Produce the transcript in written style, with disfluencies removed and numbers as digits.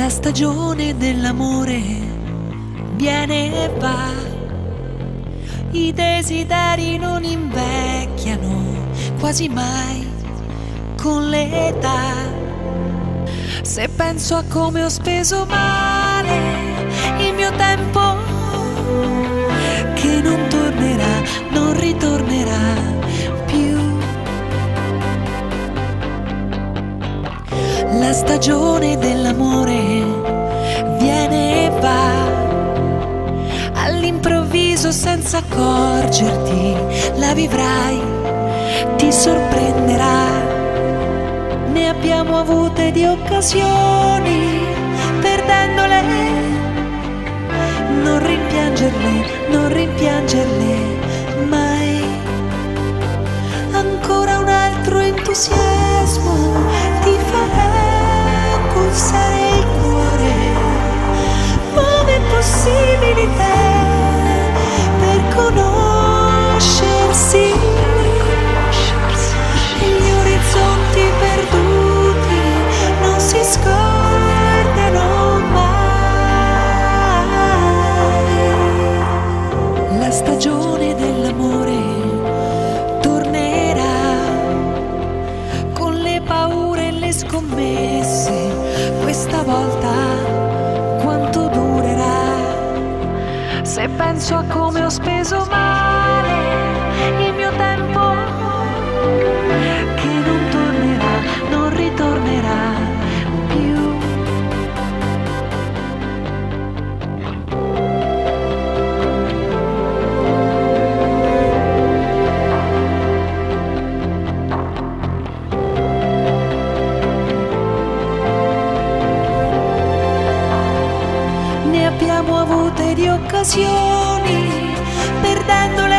stagione dell'amore viene e va, i desideri non invecchiano quasi mai con l'età. Se penso a come ho speso male il mio tempo, che non tornerà, non ritornerà più. La stagione dell'amore viene e va, all'improvviso senza accorgerti la vivrai, ti sorprenderà. Ne abbiamo avute di occasioni, perdendole, non rimpiangerle, non rimpiangerle mai. Ancora un altro entusiasmo ti farà pulsare il cuore, nuove possibilità per conoscersi, e gli orizzonti perduti non si scordano mai. La stagione dell'amore tornerà con le paure e le scommesse, questa volta quanto durerà? Se penso a come ho speso male il mio tempo, che non tornerà, non ritornerà più. Ne abbiamo avute di occasioni, perdendole